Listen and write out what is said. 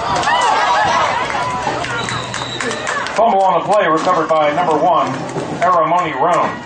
Fumble on the play recovered by number 1, Aramoni Rome.